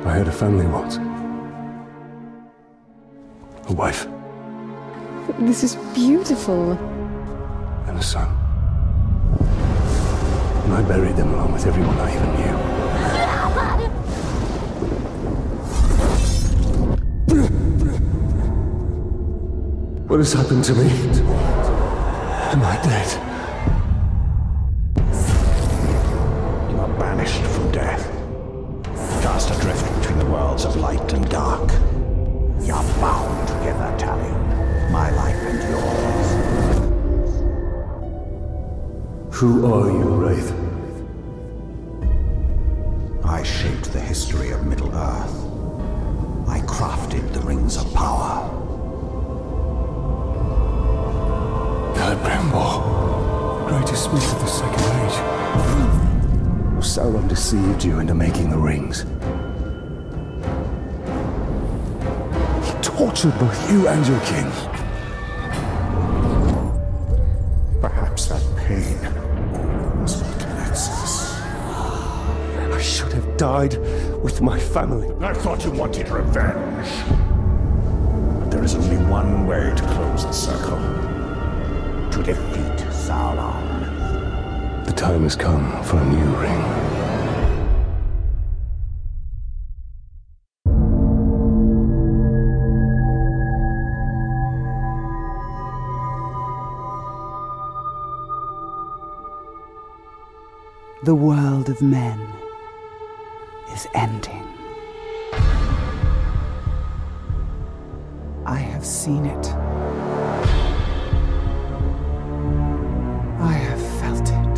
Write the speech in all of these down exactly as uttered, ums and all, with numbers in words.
I had a family once. A wife. This is beautiful. And a son. And I buried them along with everyone I even knew. What has happened to me? Am I dead? You are banished from death. Cast adrift between the worlds of light and dark. You are bound together, Talion. My life and yours. Who are you, Wraith? I shaped the history of Middle-earth. I crafted the Rings of Power. Celebrimbor, the greatest smith of the Second Age. Sauron deceived you into making the rings. He tortured both you and your king. Perhaps that pain was what connects us. I should have died with my family. I thought you wanted revenge. But there is only one way to close the circle. To defeat Sauron. The time has come for a new ring. The world of men is ending. I have seen it. I have felt it.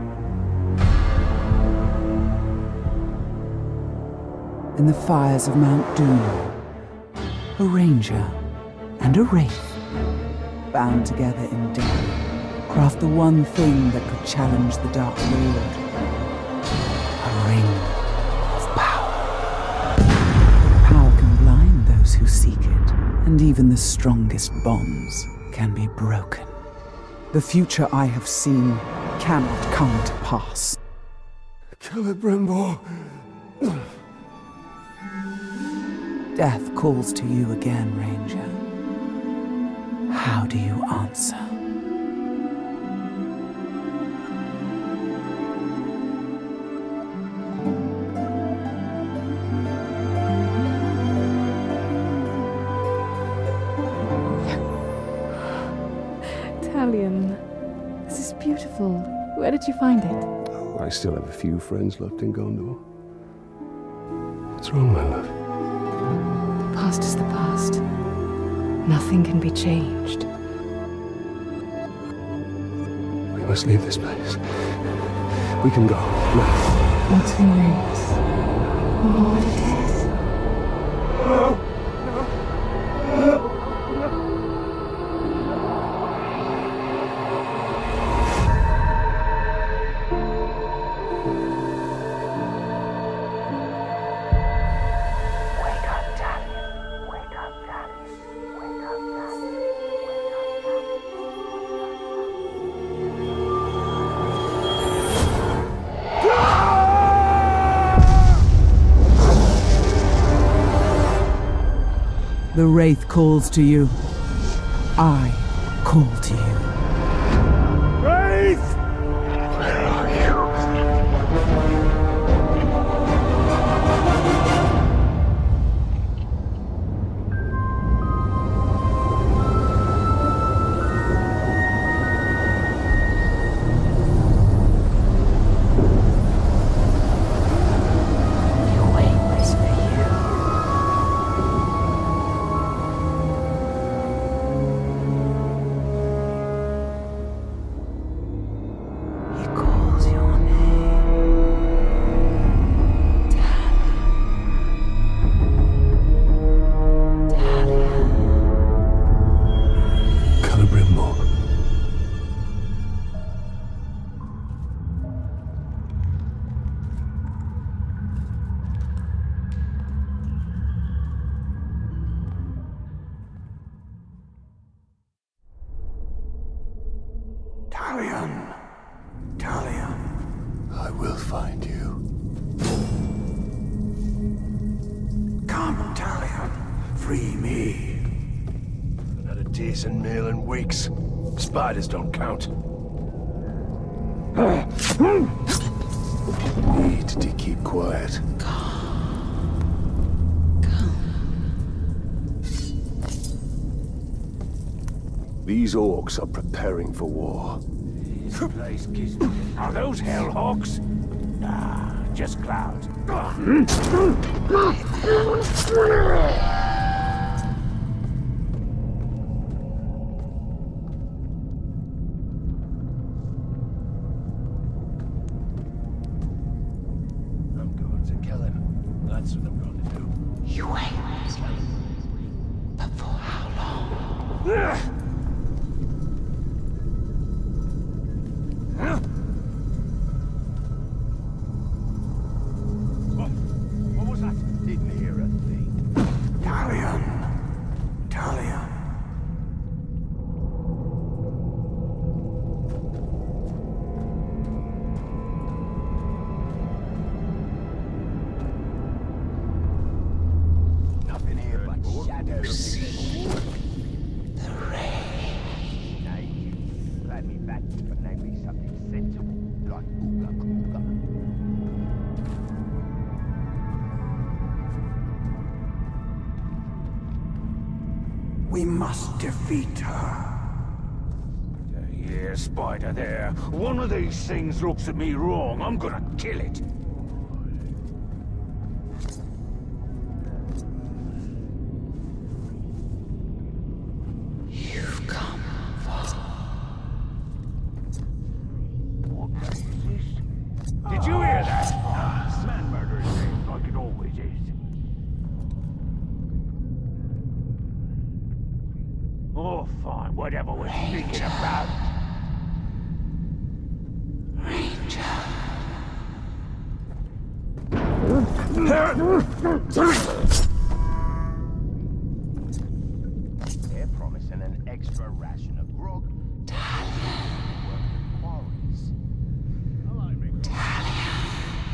In the fires of Mount Doom, a ranger and a wraith, bound together in death, craft the one thing that could challenge the Dark Lord. A ring of power. Power can blind those who seek it, and even the strongest bonds can be broken. The future I have seen cannot come to pass. Celebrimbor. Death calls to you again, Ranger. How do you answer? Talion, this is beautiful. Where did you find it? Oh, I still have a few friends left in Gondor. What's wrong, my love? The past is the past. Nothing can be changed. We must leave this place. We can go now. Not too late. Oh, it is. The Wraith calls to you. I call to you. Wraith! Where are you? Talion. Talion. I will find you. free me. I've had a decent meal in weeks. Spiders don't count. Need to keep quiet. These orcs are preparing for war. This place gives me... Are those hellhawks? Nah, just clouds. I'm going to kill him. That's what I'm going to do. You wait. But for how long? What was that? Didn't hear a thing. Talion. Talion. Nothing here but shadows. The rain. Nay, let me back for namely something sensible, like Ooga Ooga. We must defeat her. Yeah, spider there. One of these things looks at me wrong. I'm gonna kill it. You've come far. What the hell is this? Did you hear that? Ah, man murder is like it always is. Oh, fine, whatever we're thinking about. Ranger. They're promising an extra ration of grog. Talion. Quarries. Talion.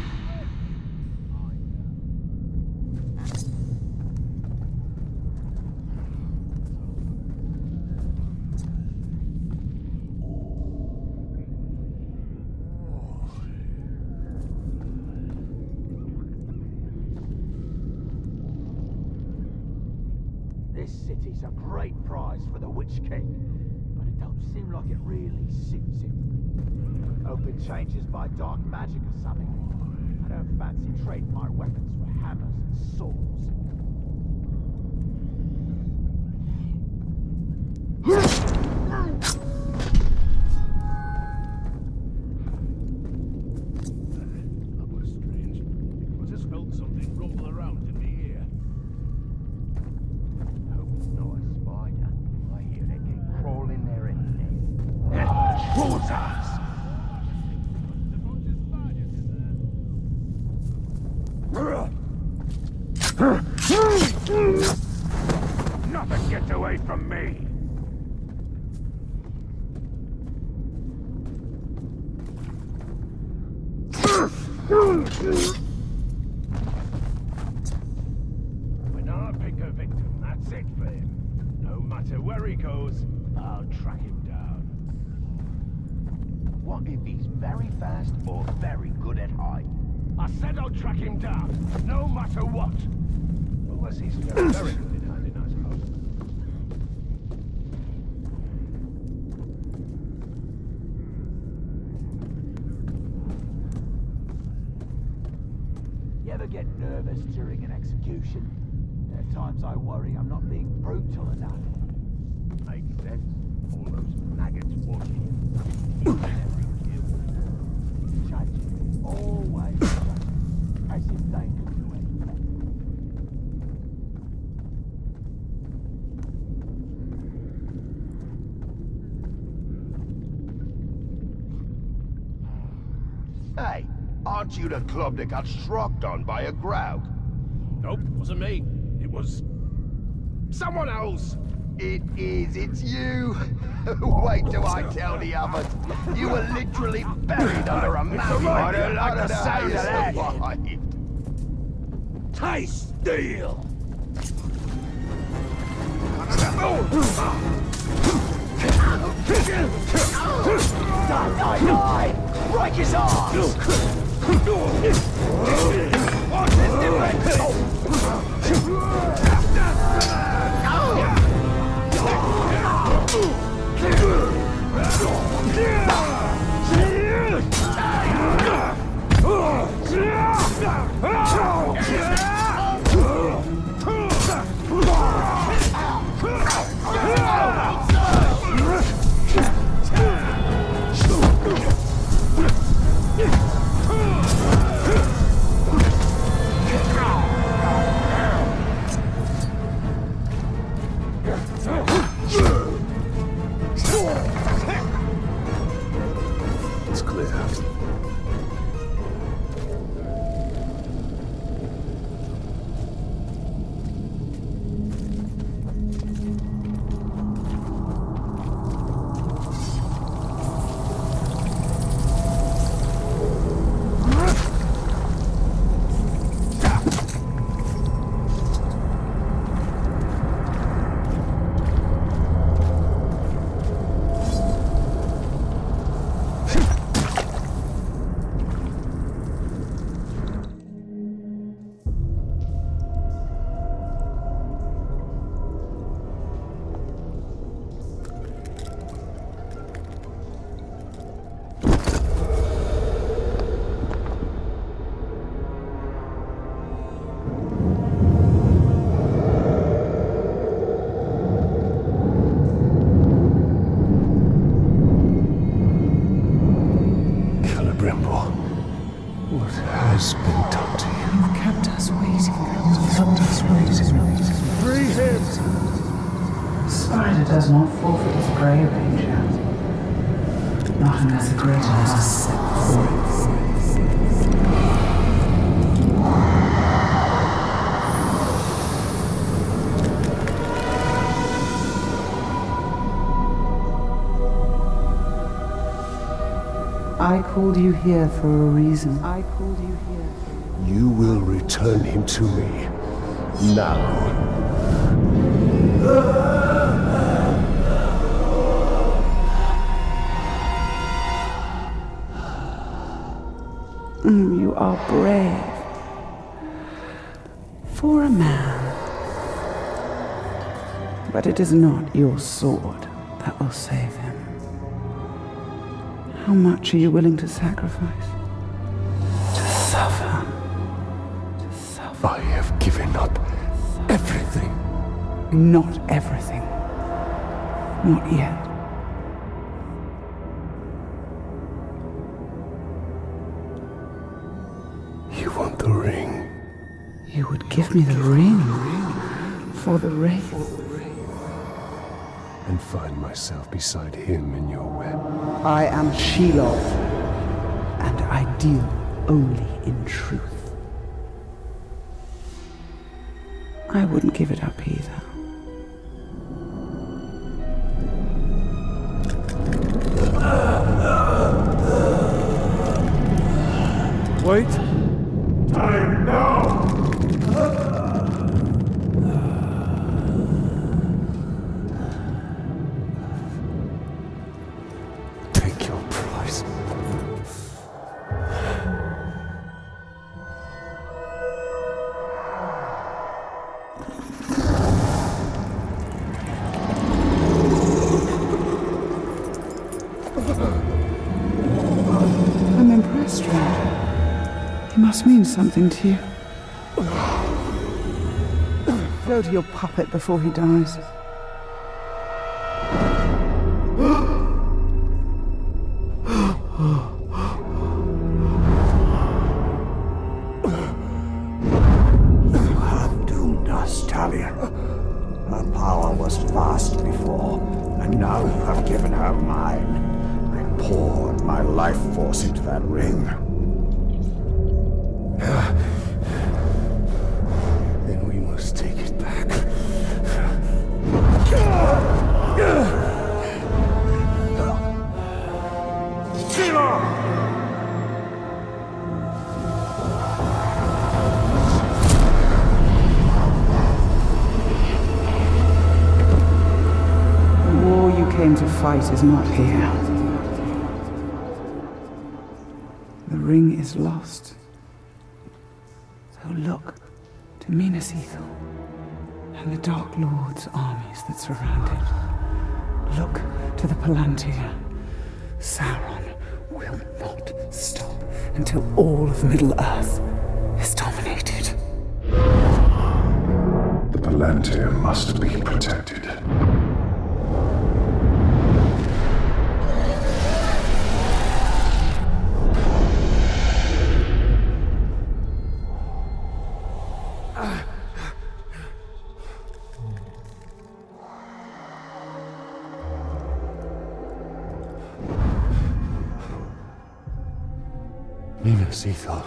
This city's a great prize for the Witch King, but it don't seem like it really suits him. Hope it changes by dark magic or something. I don't fancy trading my weapons for hammers and swords. That was strange. I just felt something rumble around in the ear. Hope it's not a spider. I hear they keep crawling there in there. Towards us! Nothing gets away from me! When I pick a victim, that's it for him. No matter where he goes, I'll track him down. What if he's very fast or very good at height? I said I'll track him down, no matter what. Unless he's very, very good in hiding, I suppose. You ever get nervous during an execution? There are times I worry I'm not being brutal enough. Makes sense. All those maggots watching you. Judge, always judge, as if they could do anything. Hey, aren't you the club that got struck on by a Graug? Nope, wasn't me. It was someone else. It is, it's you! Wait till I tell the others. You were literally buried under a mountain. right, A lot I of can say days that. survived. Taste steel! Die, die, die! Break his arms! What's his defense? It's clear. What has been done to you? You've kept us waiting. You've kept us waiting. Free him! Spider does not forfeit his prey, Ranger. Not unless a greater has set before it. I called you here for a reason. I called you here. You will return him to me. Now. Mm, you are brave. For a man. But it is not your sword that will save him. How much are you willing to sacrifice? To suffer. To suffer. I have given up everything. Not everything. Not yet. You want the ring? You would give me the ring for the Wraith. And find myself beside him in your web. I am Shelob, and I deal only in truth. I wouldn't give it up either. Wait! Time now! I'm impressed, Ranger. He must mean something to you. Go to your puppet before he dies. You have doomed us, Talia. Her power was vast before, and now you have given her mine. I poured my life force into that ring. Then we must take it back. came to fight is not here. The ring is lost. So look to Minas Ithil and the Dark Lord's armies that surround it. Look to the Palantir. Sauron will not stop until all of Middle-earth is dominated. The Palantir must be protected. Minas Ithil.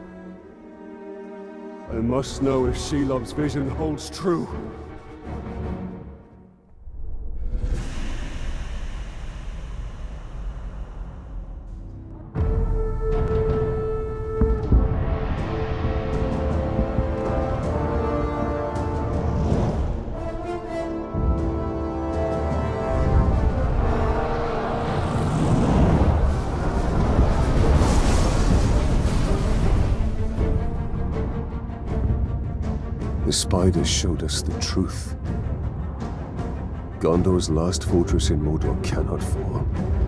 I must know if Shelob's vision holds true. The spiders showed us the truth. Gondor's last fortress in Mordor cannot fall.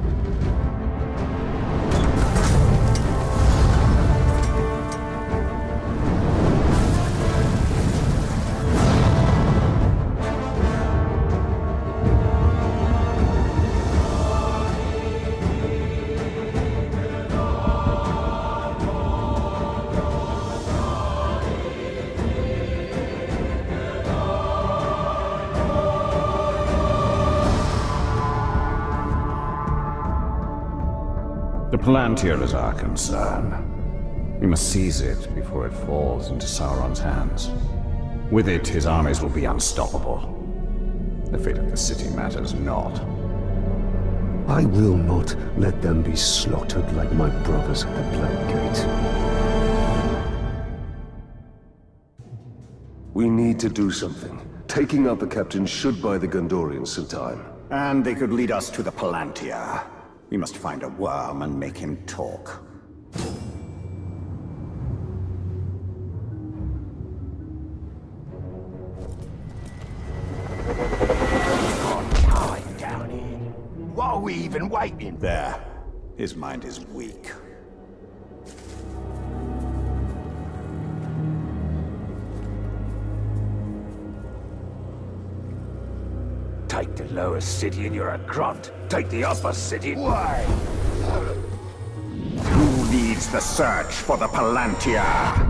The Palantir is our concern. We must seize it before it falls into Sauron's hands. With it, his armies will be unstoppable. The fate of the city matters not. I will not let them be slaughtered like my brothers at the Black Gate. We need to do something. Taking out the captain should buy the Gondorians some time. And they could lead us to the Palantir. We must find a worm and make him talk. Time down here. What are we even waiting? There. His mind is weak. Take the lower city and you're a grunt. Take the upper city. Why? Who leads the search for the Palantir?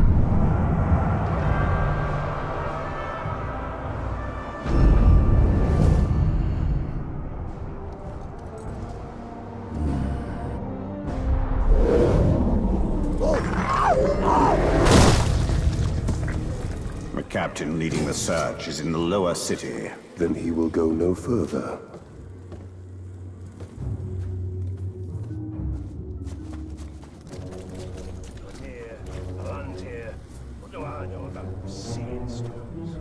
The captain leading the search is in the lower city. Then he will go no further. Here, Palantir. What do I know about seeing stones?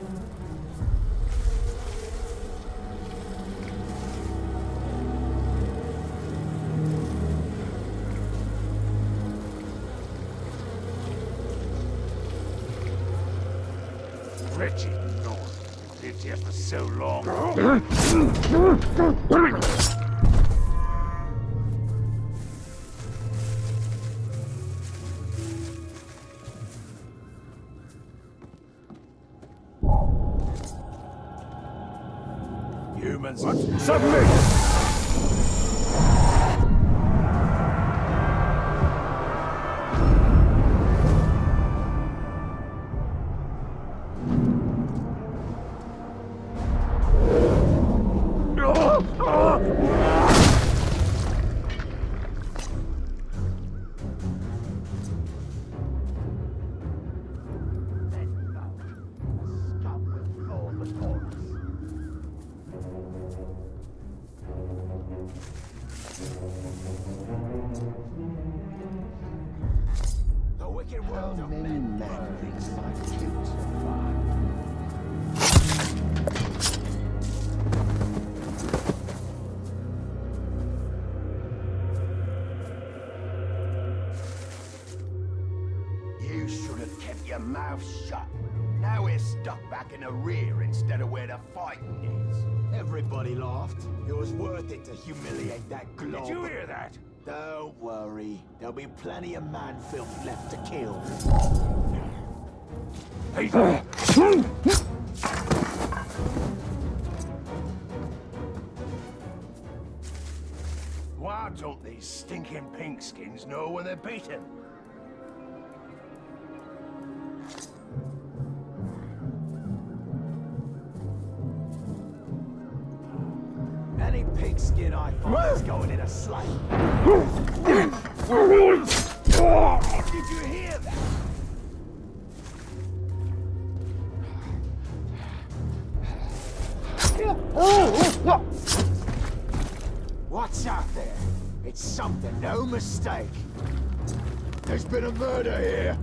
Wretched North. Lived here for so long. Humans. What? Submit! The wicked world of men men things like cute and fun. your mouth shut. Now we're stuck back in the rear instead of where the fighting is. Everybody laughed. It was worth it to humiliate that glob. Did you hear that? Don't worry. There'll be plenty of man-filth left to kill. Hey. Why don't these stinking pinkskins know when they're beaten? Any pigskin I find is going in a sleigh. Did you hear that? What's out there? It's something, no mistake. There's been a murder here.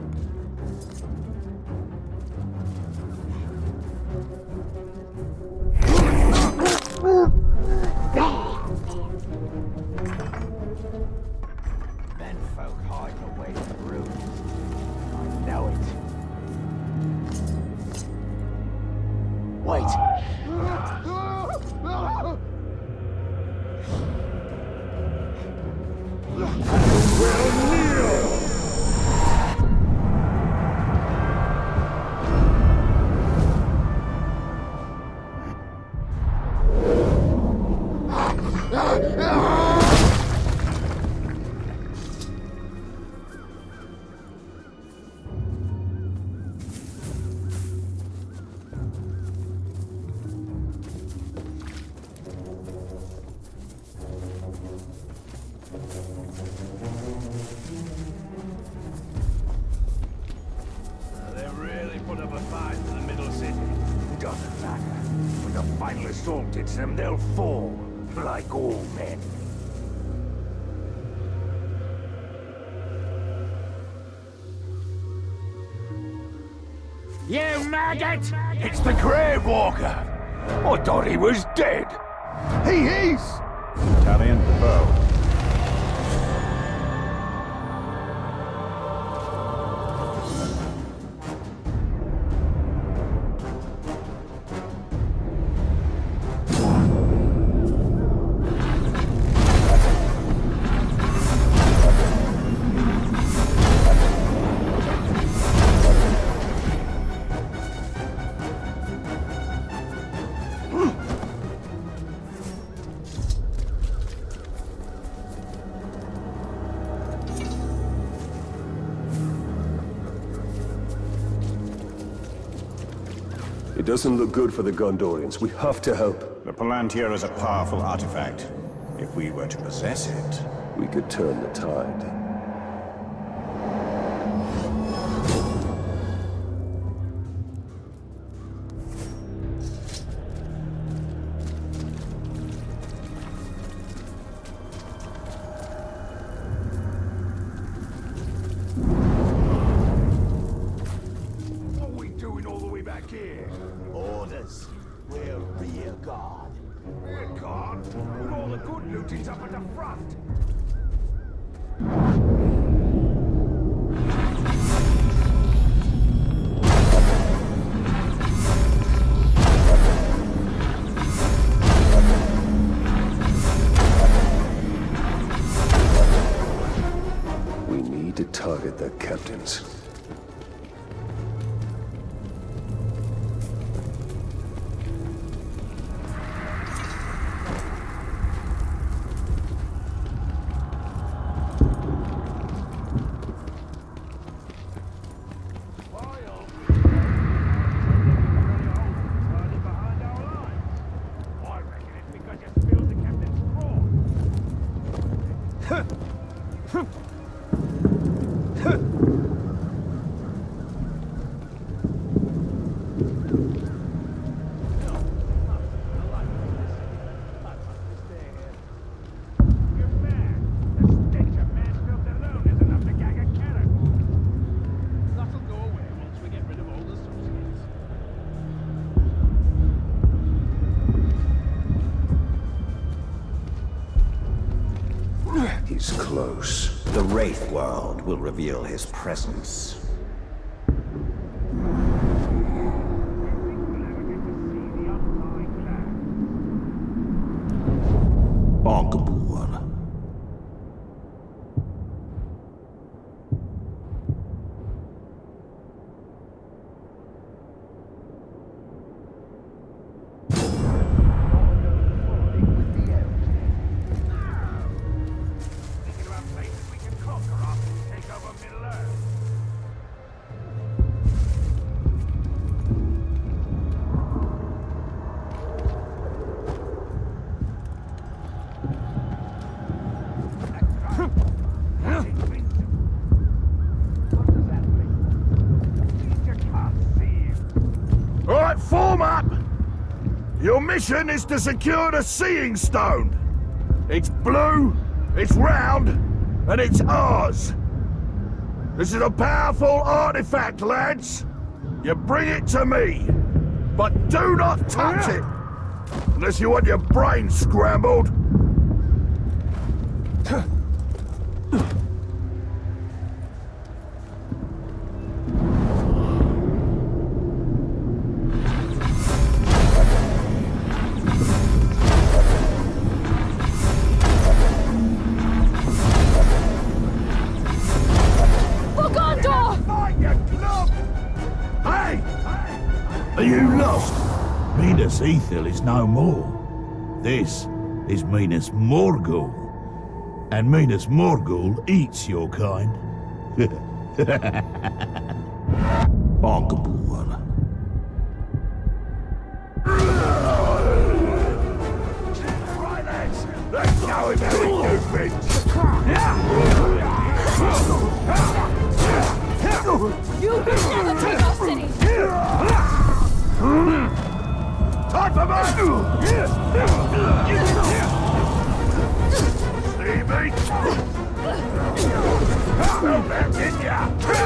Menfolk hiding away in the ruins. I know it. Wait. Them, they'll fall, like all men. You maggot! It's the Grave Walker! I thought he was dead! He is! Battalion, bow. It doesn't look good for the Gondorians. We have to help. The Palantir is a powerful artifact. If we were to possess it, we could turn the tide. Orders. We're rear guard. Rear guard? With all the good looting's up at the front. We need to target their captains. He's close. The Wraith world will reveal his presence. Ankeboer. Right, form up! Your mission is to secure the Seeing Stone. It's blue, it's round, and it's ours. This is a powerful artifact, lads. You bring it to me, but do not touch it, unless you want your brain scrambled. Are you lost? Minas Ithil is no more. This is Minas Morgul. And Minas Morgul eats your kind. Ankeboer. Right, lads, let's show him how we do things. You will never take our city! Time for me! See me? Well, there, didn't ya?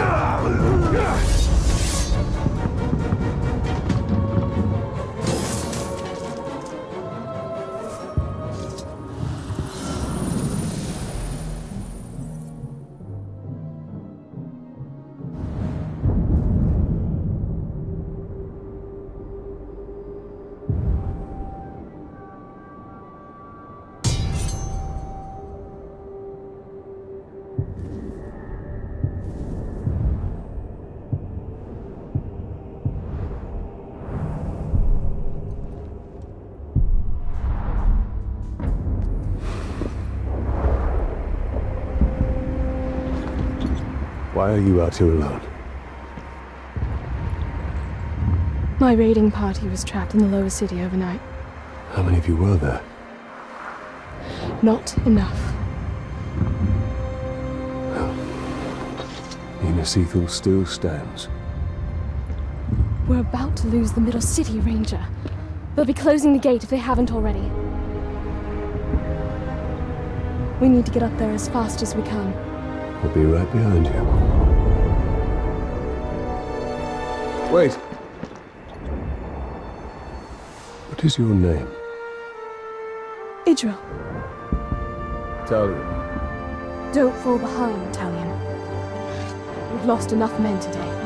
Why are you out here alone? My raiding party was trapped in the lower city overnight. How many of you were there? Not enough. Minas Ithil still stands. We're about to lose the middle city, Ranger. They'll be closing the gate if they haven't already. We need to get up there as fast as we can. We'll be right behind you. Wait! What is your name? Idril. Talion. Don't fall behind, Talion. We've lost enough men today.